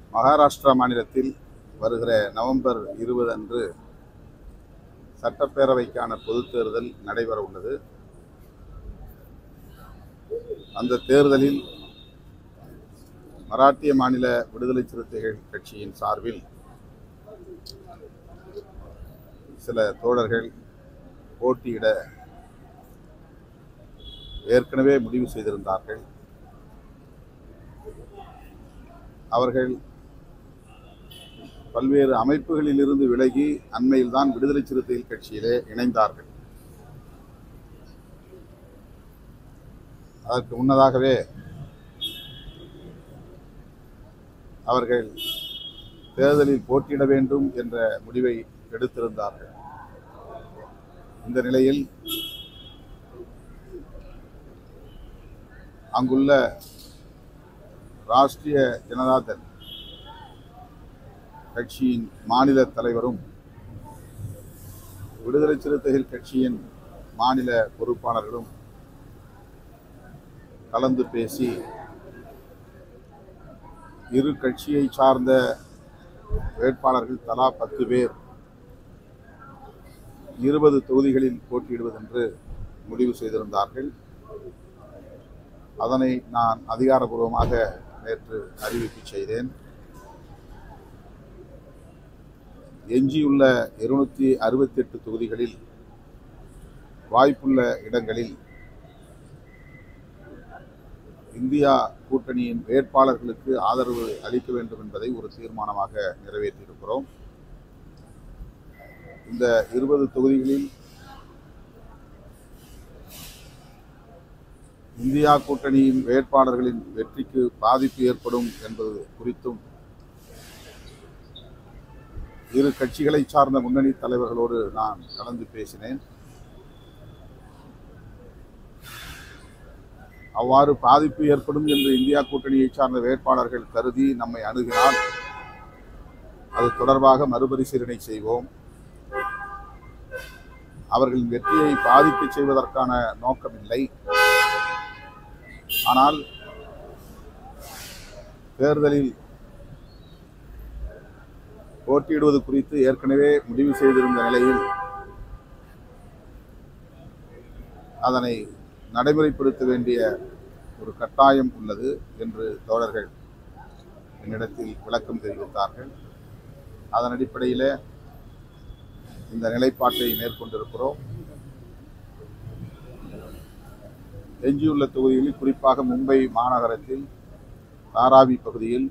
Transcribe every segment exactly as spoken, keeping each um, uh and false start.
மகாராஷ்டிரா மாநிலத்தில் வருகிற நவம்பர் இருபது அன்று சட்டப்பேரவைக்கான பொதுத் தேர்தல் நடைபெற உள்ளது. அந்த தேர்தலில் மராட்டிய மாநில விடுதலை சிறுத்தைகள் கட்சியின் சார்பில் சில தோழர்கள் போட்டியிட ஏற்கனவே முடிவு செய்திருந்தார்கள். அவர்கள் பல்வேறு அமைப்புகளில் இருந்து விலகி அண்மையில்தான் விடுதலை சிறுத்தைகள் கட்சியிலே இணைந்தார்கள். அதற்கு முன்னதாகவே அவர்கள் தேர்தலில் போட்டியிட வேண்டும் என்ற முடிவை எடுத்திருந்தார்கள். இந்த நிலையில் அங்குள்ள ராஷ்டிரிய ஜனதா தள் கட்சியின் மாநில தலைவரும் விடுதலை சிறுத்தைகள் கட்சியின் மாநில பொறுப்பாளர்களும் கலந்து பேசி இரு கட்சியை சார்ந்த வேட்பாளர்கள் தலா பத்து பேர் இருபது தொகுதிகளில் போட்டியிடுவதென்று முடிவு செய்திருந்தார்கள். அதனை நான் அதிகாரப்பூர்வமாக நேற்று அறிவிப்பு செய்தேன். எஞ்சியுள்ள இருநூற்றி அறுபத்தி எட்டு தொகுதிகளில் வாய்ப்புள்ள இடங்களில் இந்தியா கூட்டணியின் வேட்பாளர்களுக்கு ஆதரவு அளிக்க வேண்டும் என்பதை ஒரு தீர்மானமாக நிறைவேற்றியிருக்கிறோம். இந்த இருபது தொகுதிகளில் இந்தியா கூட்டணியின் வேட்பாளர்களின் வெற்றிக்கு பாதிப்பு ஏற்படும் என்பது குறித்தும் இரு கட்சிகளை சார்ந்த முன்னணி தலைவர்களோடு நான் கலந்து பேசினேன். அவ்வாறு பாதிப்பு ஏற்படும் என்று இந்தியா கூட்டணியை சார்ந்த வேட்பாளர்கள் கருதி நம்மை அணுகினால் அது தொடர்பாக மறுபரிசீலனை செய்வோம். அவர்களின் வெற்றியை பாதிக்க செய்வதற்கான நோக்கமில்லை. ஆனால் தேர்தலில் போட்டியிடுவது குறித்து ஏற்கனவே முடிவு செய்திருந்த நிலையில் அதனை நடைமுறைப்படுத்த வேண்டிய ஒரு கட்டாயம் உள்ளது என்று தோழர்கள் என்னிடத்தில் விளக்கம் தெரிவித்தார்கள். அதன் அடிப்படையில் இந்த நிலைப்பாட்டை மேற்கொண்டிருக்கிறோம். எஞ்சியுள்ள தொகுதிகளில் குறிப்பாக மும்பை மாநகரத்தில் தாராவி பகுதியில்,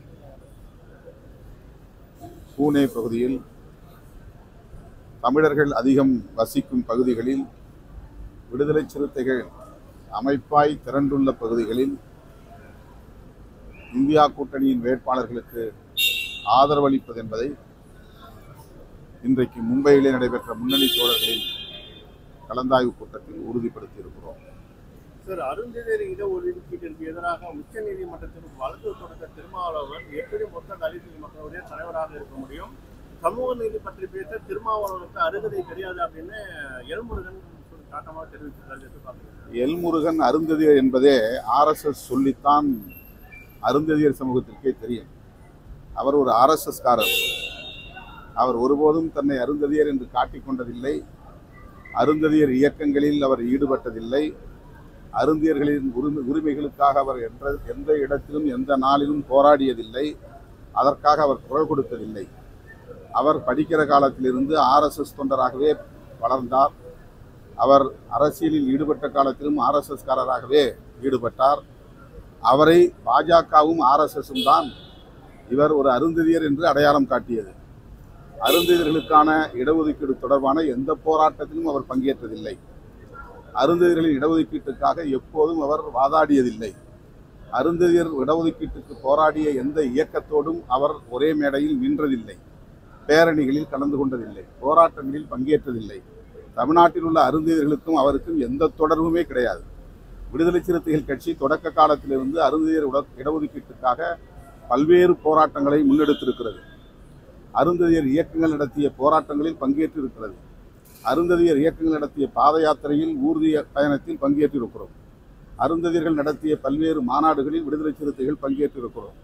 பூனே பகுதியில், தமிழர்கள் அதிகம் வசிக்கும் பகுதிகளில், விடுதலை சிறுத்தைகள் அமைப்பாய் திரண்டுள்ள பகுதிகளில் இந்தியா கூட்டணியின் வேட்பாளர்களுக்கு ஆதரவளிப்பது என்பதை இன்றைக்கு மும்பையிலே நடைபெற்ற முன்னணி தோழர்களின் கலந்தாய்வு கூட்டத்தில் உறுதிப்படுத்தி இருக்கிறோம். சார், அருந்ததியர் இடஒதுக்கீட்டிற்கு எதிராக உச்ச நீதிமன்றத்தில் வழக்கு தொடுத்த திருமாவளவன் எப்படி மொத்த தலித் மக்களுடைய தலைவராக இருக்க முடியும்? சமூக நீதி பற்றி பேச திருமாவளவனுக்கு அருகதை கிடையாது அப்படின்னு எல்முருகன் காட்டமாக தெரிவித்திருக்காரு. எல்முருகன் அருந்ததியர் என்பதே ஆர்எஸ்எஸ் சொல்லித்தான் அருந்ததியர் சமூகத்திற்கே தெரியும். அவர் ஒரு ஆர்எஸ்எஸ் காரர். அவர் ஒருபோதும் தன்னை அருந்ததியர் என்று காட்டிக்கொண்டதில்லை. அருந்ததியர் இயக்கங்களில் அவர் ஈடுபட்டதில்லை. அருந்தியர்களின் உரிமைகளுக்காக அவர் என்ற எந்த இடத்திலும் எந்த நாளிலும் போராடியதில்லை. அதற்காக அவர் குரல் கொடுத்ததில்லை. அவர் படிக்கிற காலத்திலிருந்து ஆர்எஸ்எஸ் தொண்டராகவே வளர்ந்தார். அவர் அரசியலில் ஈடுபட்ட காலத்திலும் ஆர்எஸ்எஸ் காரராகவே ஈடுபட்டார். அவரை பாஜகவும் ஆர்எஸ்எஸும் தான் இவர் ஒரு அருந்ததியர் என்று அடையாளம் காட்டியது. அருந்ததியர்களுக்கான இடஒதுக்கீடு தொடர்பான எந்த போராட்டத்திலும் அவர் பங்கேற்றதில்லை. அருந்ததியர்களின் இடஒதுக்கீட்டுக்காக எப்போதும் அவர் வாதாடியதில்லை. அருந்ததியர் இடஒதுக்கீட்டுக்கு போராடிய எந்த இயக்கத்தோடும் அவர் ஒரே மேடையில் நின்றதில்லை. பேரணிகளில் கலந்து கொண்டதில்லை. போராட்டங்களில் பங்கேற்றதில்லை. தமிழ்நாட்டில் உள்ள அருந்ததியர்களுக்கும் அவருக்கும் எந்த தொடர்புமே கிடையாது. விடுதலை சிறுத்தைகள் கட்சி தொடக்க காலத்திலிருந்து அருந்ததியர் இடஒதுக்கீட்டுக்காக பல்வேறு போராட்டங்களை முன்னெடுத்திருக்கிறது. அருந்ததியர் இயக்கங்கள் நடத்திய போராட்டங்களில் பங்கேற்றிருக்கிறது. அருந்ததியர் இயக்கங்கள் நடத்திய பாத யாத்திரையில், ஊர்தி பயணத்தில் பங்கேற்றிருக்கிறோம். அருந்ததியர்கள் நடத்திய பல்வேறு மாநாடுகளில் விடுதலை சிறுத்தைகள் பங்கேற்றிருக்கிறோம்.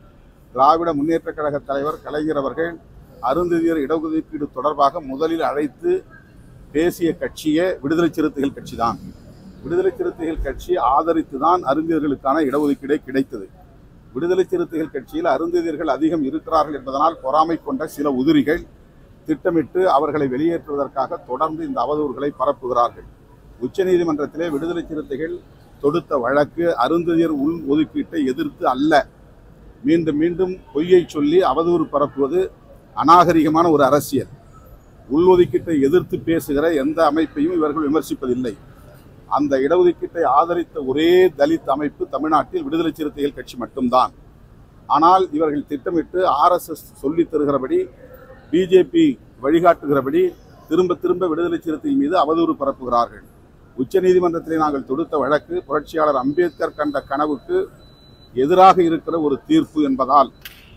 திராவிட முன்னேற்ற கழக தலைவர் கலைஞர் அவர்கள் அருந்ததியர் இடஒதுக்கீடு தொடர்பாக முதலில் அழைத்து பேசிய கட்சியே விடுதலை சிறுத்தைகள் கட்சி தான். விடுதலை சிறுத்தைகள் கட்சி ஆதரித்து தான் அருந்ததியர்களுக்கான இடஒதுக்கீடே கிடைத்தது. விடுதலை சிறுத்தைகள் கட்சியில் அருந்ததியர்கள் அதிகம் இருக்கிறார்கள் என்பதனால் பொறாமை கொண்ட சில உதிரிகள் திட்டமிட்டு அவர்களை வெளியேற்றுவதற்காக தொடர்ந்து இந்த அவதூறுகளை பரப்புகிறார்கள். உச்சநீதிமன்றத்திலே விடுதலை சிறுத்தைகள் தொடுத்த வழக்கு அருந்ததியர் உள் ஒதுக்கீட்டை எதிர்த்து அல்ல. மீண்டும் மீண்டும் பொய்யை சொல்லி அவதூறு பரப்புவது அநாகரிகமான ஒரு அரசியல். உள்ஒதுக்கீட்டை எதிர்த்து பேசுகிற எந்த அமைப்பையும் இவர்கள் விமர்சிப்பதில்லை. அந்த இடஒதுக்கீட்டை ஆதரித்த ஒரே தலித் அமைப்பு தமிழ்நாட்டில் விடுதலை சிறுத்தைகள் கட்சி மட்டும்தான். ஆனால் இவர்கள் திட்டமிட்டு ஆர்எஸ்எஸ் சொல்லித் தருகிறபடி, பிஜேபி வழிகாட்டுகிறபடி திரும்ப திரும்ப விடுதலை சிறுத்தைகள் மீது அவதூறு பரப்புகிறார்கள். உச்சநீதிமன்றத்திலே நாங்கள் தொடுத்த வழக்கு புரட்சியாளர் அம்பேத்கர் கண்ட கனவுக்கு எதிராக இருக்கிற ஒரு தீர்ப்பு என்பதால்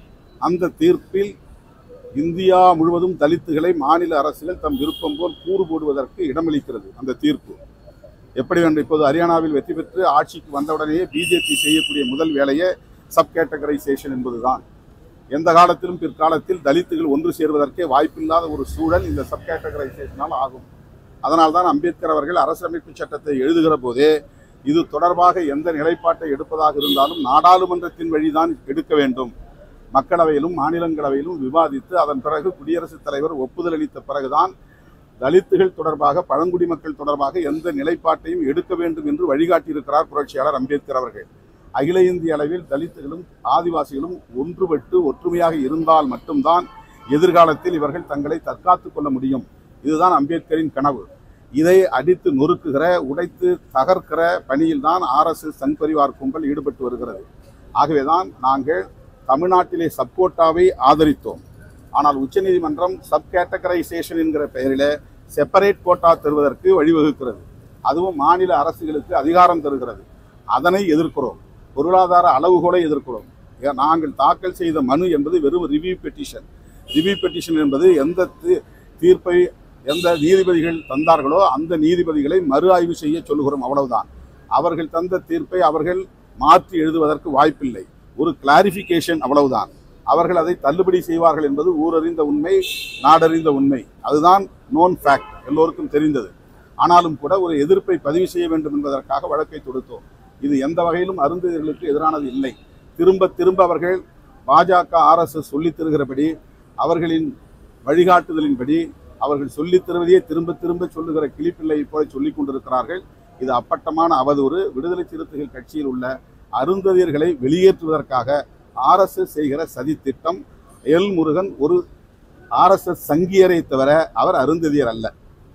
அந்த தீர்ப்பில் இந்தியா முழுவதும் தலித்துகளை மாநில அரசுகள் தம் விருப்பம் போல் கூறு போடுவதற்கு இடமளிக்கிறது. அந்த தீர்ப்பு எப்படி என்று இப்போது ஹரியானாவில் வெற்றி பெற்று ஆட்சிக்கு வந்தவுடனேயே பிஜேபி செய்யக்கூடிய முதல் வேலையே சப் கேட்டகரைசேஷன் என்பதுதான். எந்த காலத்திலும் பிற்காலத்தில் தலித்துகள் ஒன்று சேர்வதற்கே வாய்ப்பில்லாத ஒரு சூழல் இந்த சப் கேட்டகரைசேஷனால் ஆகும். அதனால்தான் அம்பேத்கர் அவர்கள் அரசியலமைப்பு சட்டத்தை எழுதுகிற போதே இது தொடர்பாக எந்த நிலைப்பாட்டை எடுப்பதாக இருந்தாலும் நாடாளுமன்றத்தின் வழிதான் எடுக்க வேண்டும். மக்களவையிலும் மாநிலங்களவையிலும் விவாதித்து அதன் பிறகு குடியரசுத் தலைவர் ஒப்புதல் அளித்த பிறகுதான் தலித்துகள் தொடர்பாக, பழங்குடி மக்கள் தொடர்பாக எந்த நிலைப்பாட்டையும் எடுக்க வேண்டும் என்று வழிகாட்டியிருக்கிறார் புரட்சியாளர் அம்பேத்கர் அவர்கள். அகில இந்திய அளவில் தலித்துகளும் ஆதிவாசிகளும் ஒன்றுபட்டு ஒற்றுமையாக இருந்தால் மட்டும்தான் எதிர்காலத்தில் இவர்கள் தங்களை தற்காத்துக் கொள்ள முடியும். இதுதான் அம்பேத்கரின் கனவு. இதை அடித்து நொறுக்குகிற, உடைத்து தகர்க்கிற பணியில் தான் ஆர்எஸ்எஸ் சங் பரிவார் கும்பல் ஈடுபட்டு வருகிறது. ஆகவேதான் நாங்கள் தமிழ்நாட்டிலே சப்போட்டாவை ஆதரித்தோம். ஆனால் உச்சநீதிமன்றம் சப் கேட்டகரைசேஷன் என்கிற பெயரில் செப்பரேட் கோட்டா தருவதற்கு வழிவகுக்கிறது. அதுவும் மாநில அரசுகளுக்கு அதிகாரம் தருகிறது. அதனை எதிர்க்கிறோம். பொருளாதார அளவுகோலை எதிர்க்கிறோம். நாங்கள் தாக்கல் செய்த மனு என்பது வெறும் ரிவ்யூ பெட்டிஷன். ரிவ்யூ பெட்டிஷன் என்பது எந்த தீர்ப்பை எந்த நீதிபதிகள் தந்தார்களோ அந்த நீதிபதிகளை மறு ஆய்வு செய்ய சொல்லுகிறோம், அவ்வளவுதான். அவர்கள் தந்த தீர்ப்பை அவர்கள் மாற்றி எழுதுவதற்கு வாய்ப்பில்லை. ஒரு கிளாரிஃபிகேஷன், அவ்வளவுதான். அவர்கள் அதை தள்ளுபடி செய்வார்கள் என்பது ஊரறிந்த உண்மை, நாடறிந்த உண்மை. அதுதான் நோன் ஃபேக்ட், எல்லோருக்கும் தெரிந்தது. ஆனாலும் கூட ஒரு எதிர்ப்பை பதிவு செய்ய வேண்டும் என்பதற்காக வழக்கை தொடுத்தோம். இது எந்த வகையிலும் அருந்ததியர்களுக்கு எதிரானது இல்லை. திரும்ப திரும்ப அவர்கள் பாஜக ஆர்எஸ்எஸ் சொல்லித் தருகிறபடி, அவர்களின் வழிகாட்டுதலின்படி அவர்கள் சொல்லித் தருவதையே திரும்ப திரும்ப சொல்லுகிற கிளிப்பிள்ளை போல சொல்லிக் கொண்டிருக்கிறார்கள். இது அப்பட்டமான அவதூறு. விடுதலை சிறுத்தைகள் கட்சியில் உள்ள அருந்ததியர்களை வெளியேற்றுவதற்காக ஆர்எஸ்எஸ் செய்கிற சதி திட்டம். எல் முருகன் ஒரு ஆர்எஸ்எஸ் சங்கியரை தவிர அவர் அருந்ததியர் அல்ல.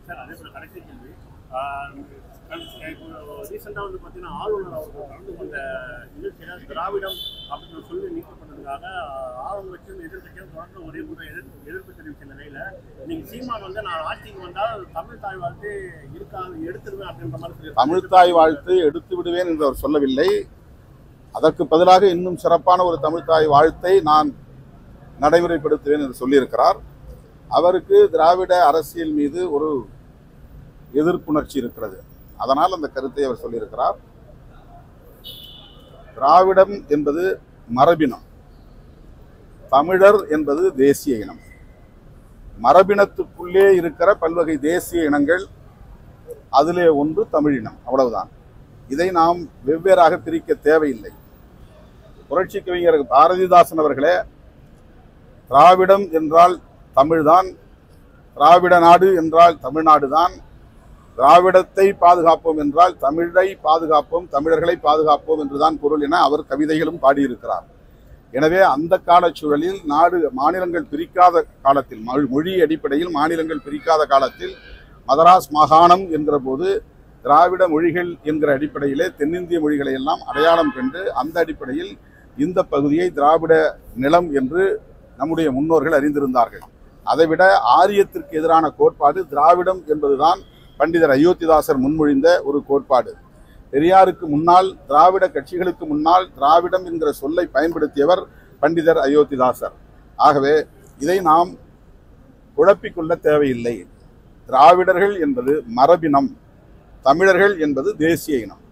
ரீசெண்டாக வந்து பார்த்தீங்கன்னா ஆளுநர் அவர்கள் கலந்து கொண்ட நிகழ்ச்சியில் திராவிடம் அப்படின்னு சொல்லி நீக்கப்பட்டதுக்காக ஆளுநர் வச்சு எதிர்கட்சியும் தொடர்ந்து ஒரே முறை எதிர்ப்பு எதிர்ப்பு தெரிவித்த நிலையில் நீங்கள் சீமான் வந்து நான் ஆட்சிக்கு வந்தால் தமிழ் தாய் வாழ்த்து இருக்காங்க எடுத்துடுவேன் அப்படின்ற மாதிரி தமிழ் தாய் வாழ்த்து எடுத்து விடுவேன் என்று அவர் சொல்லவில்லை. அதற்கு பதிலாக இன்னும் சிறப்பான ஒரு தமிழ் தாய் வாழ்த்தை நான் நடைமுறைப்படுத்துவேன் என்று சொல்லியிருக்கிறார். அவருக்கு திராவிட அரசியல் மீது ஒரு எதிர்ப்புணர்ச்சி இருக்கிறது. அதனால் அந்த கருத்தை அவர் சொல்லியிருக்கிறார். திராவிடம் என்பது மரபினம், தமிழர் என்பது தேசிய இனம். மரபினத்துக்குள்ளே இருக்கிற பல்வகை தேசிய இனங்கள், அதிலே ஒன்று தமிழினம், அவ்வளவுதான். இதை நாம் வெவ்வேறாக பிரிக்க தேவையில்லை. புரட்சி கவிஞர் பாரதிதாசன் அவர்களே, திராவிடம் என்றால் தமிழ்தான், திராவிட நாடு என்றால் தமிழ்நாடு தான், திராவிடத்தை பாதுகாப்போம் என்றால் தமிழை பாதுகாப்போம், தமிழர்களை பாதுகாப்போம் என்றுதான் பொருள் என அவர் கவிதைகளும் பாடியிருக்கிறார். எனவே அந்த காலச்சூழலில் நாடு மாநிலங்கள் பிரிக்காத காலத்தில், மொழி அடிப்படையில் மாநிலங்கள் பிரிக்காத காலத்தில் மதராஸ் மாகாணம் என்கிற போது திராவிட மொழிகள் என்கிற அடிப்படையிலே தென்னிந்திய மொழிகளை எல்லாம் அடையாளம் கண்டு அந்த அடிப்படையில் இந்த பகுதியை திராவிட நிலம் என்று நம்முடைய முன்னோர்கள் அறிந்திருந்தார்கள். அதைவிட ஆரியத்திற்கு எதிரான கோட்பாடு திராவிடம் என்பதுதான் பண்டிதர் அயோத்திதாசர் முன்மொழிந்த ஒரு கோட்பாடு. பெரியாருக்கு முன்னால், திராவிட கட்சிகளுக்கு முன்னால் திராவிடம் என்கிற சொல்லை பயன்படுத்தியவர் பண்டிதர் அயோத்திதாசர். ஆகவே இதை நாம் குழப்பிக்கொள்ள தேவையில்லை. திராவிடர்கள் என்பது மரபினம், தமிழர்கள் என்பது தேசிய இனம்.